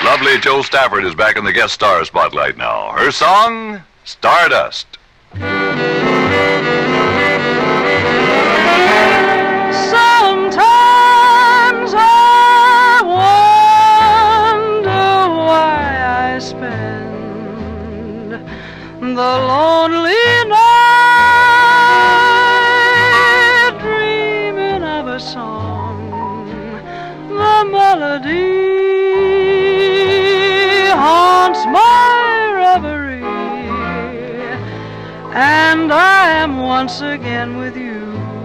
lovely Jo Stafford is back in the guest star spotlight now. Her song, Stardust. Sometimes I wonder why I spend the lonely night dreaming of a song. The melody haunts my reverie, and I am once again with you.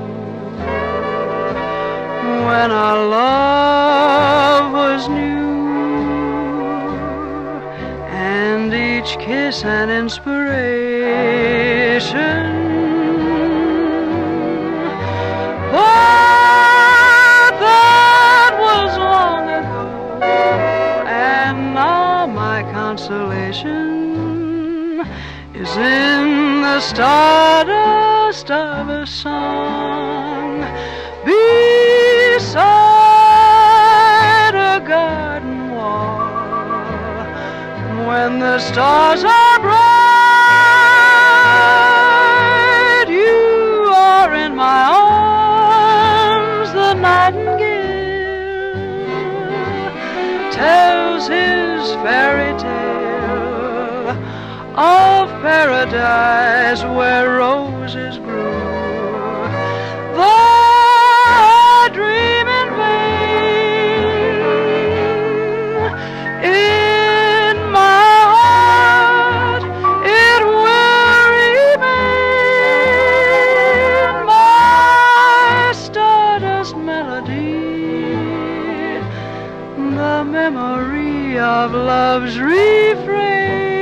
When our love was new, and each kiss an inspiration. But that was long ago, and now my consolation is in the stardust of a song beside a garden wall. When the stars are bright, you are in my arms. The nightingale tells his fairy tale of paradise where roses grew. Though I dream in vain, in my heart it will remain my stardust melody, the memory of love's refrain.